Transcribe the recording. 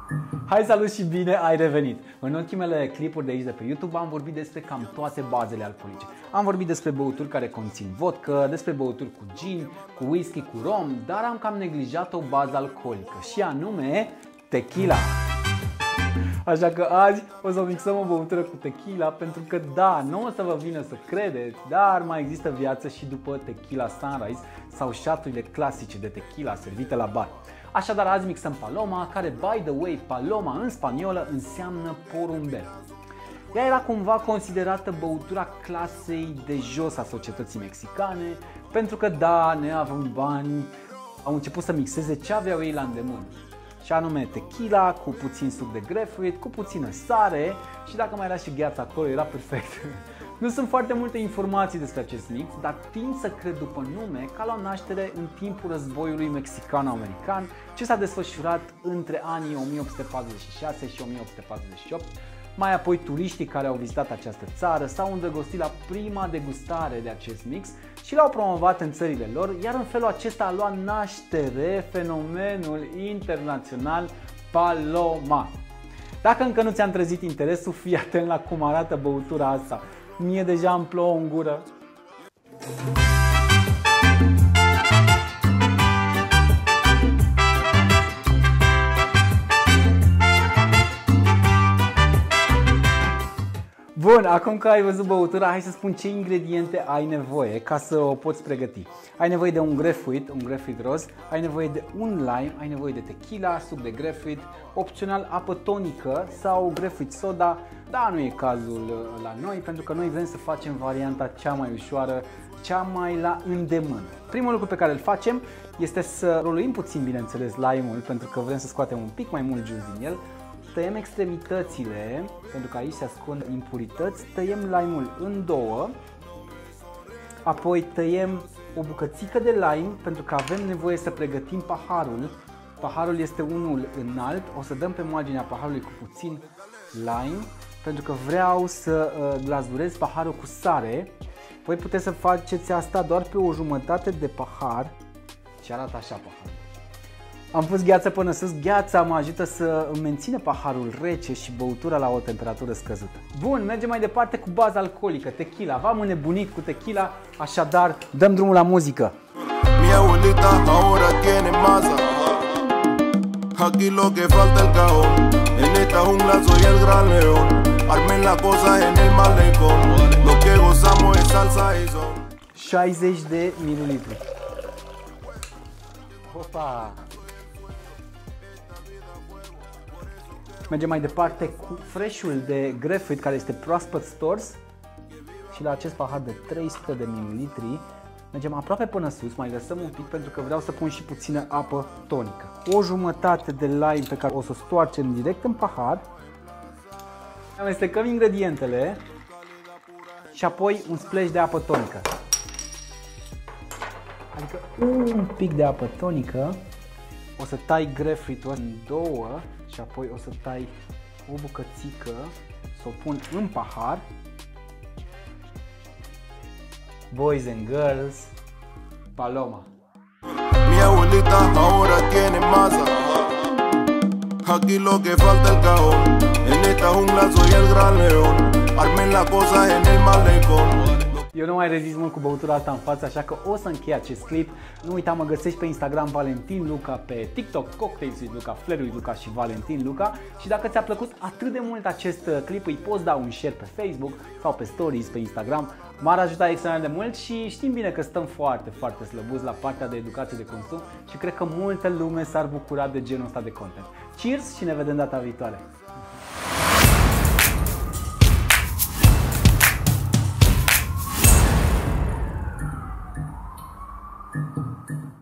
Hai, salut și bine ai revenit! În ultimele clipuri de aici de pe YouTube am vorbit despre cam toate bazele alcoolice. Am vorbit despre băuturi care conțin vodcă, despre băuturi cu gin, cu whisky, cu rom, dar am cam neglijat o bază alcoolică și anume tequila. Așa că azi o să mixăm o băutură cu tequila pentru că da, nu o să vă vină să credeți, dar mai există viață și după tequila sunrise sau shot-urile clasice de tequila servite la bar. Așadar azi mixăm Paloma, care by the way, Paloma în spaniolă înseamnă porumbel. Ea era cumva considerată băutura clasei de jos a societății mexicane, pentru că da, neavând bani, au început să mixeze ce aveau ei la îndemână. Și anume tequila cu puțin suc de grapefruit, cu puțină sare și dacă mai era și gheața acolo, era perfect. Nu sunt foarte multe informații despre acest mix, dar tind să cred după nume că a luat naștere în timpul războiului mexicano-american, ce s-a desfășurat între anii 1846 și 1848. Mai apoi turiștii care au vizitat această țară s-au îndrăgostit la prima degustare de acest mix și l-au promovat în țările lor, iar în felul acesta a luat naștere fenomenul internațional Paloma. Dacă încă nu ți-am trezit interesul, fii atent la cum arată băutura asta. Mie deja îmi plouă în gură. Bun, acum că ai văzut băutura, hai să spun ce ingrediente ai nevoie ca să o poți pregăti. Ai nevoie de un grapefruit roz, ai nevoie de un lime, ai nevoie de tequila, suc de grapefruit, opțional apă tonică sau grapefruit soda, dar nu e cazul la noi pentru că noi vrem să facem varianta cea mai ușoară, cea mai la îndemână. Primul lucru pe care îl facem este să roluim puțin, bineînțeles, lime-ul pentru că vrem să scoatem un pic mai mult jus din el. Tăiem extremitățile, pentru că aici se ascund impurități, tăiem lime-ul în două, apoi tăiem o bucățică de lime, pentru că avem nevoie să pregătim paharul. Paharul este unul înalt, o să dăm pe marginea paharului cu puțin lime, pentru că vreau să glazurez paharul cu sare. Voi puteți să faceți asta doar pe o jumătate de pahar și arată așa paharul. Am pus gheață până sus, gheața mă ajută să mențină paharul rece și băutura la o temperatură scăzută. Bun, mergem mai departe cu baza alcoolică, tequila. V-am înnebunit cu tequila, așadar dăm drumul la muzică. Mi abuelita ahora tiene masa. Aquí lo que falta el cajón. En esta jungla soy el gran león. Armen la cosa en el malecón. Lo que gozamos es salsa y son. 60 de mililitri. Opa! Mergem mai departe cu fresh-ul de grapefruit care este proaspăt stors și la acest pahar de 300 de ml mergem aproape până sus, mai lăsăm un pic pentru că vreau să pun și puțină apă tonică. O jumătate de lime pe care o să o stoarcem direct în pahar. Amestecăm ingredientele și apoi un splash de apă tonică. Adică un pic de apă tonică. O să tai grapefruitul în două și apoi o să tai o bucățică, să o pun în pahar. Boys and girls, Paloma. Mi abuelita ahora tiene masa. Aquí lo que falta el cajón. En esta jungla soy el gran león. Armen la cosa en el malecón. Eu nu mai rezist mult cu băutura asta în față, așa că o să închei acest clip. Nu uita, mă găsești pe Instagram Valentin Luca, pe TikTok Cocktails with Luca, Flair with Luca și Valentin Luca. Și dacă ți-a plăcut atât de mult acest clip, îi poți da un share pe Facebook sau pe Stories pe Instagram. M-ar ajuta extraordinar de mult și știm bine că stăm foarte, foarte slăbuți la partea de educație de consum și cred că multă lume s-ar bucura de genul ăsta de content. Cheers și ne vedem data viitoare!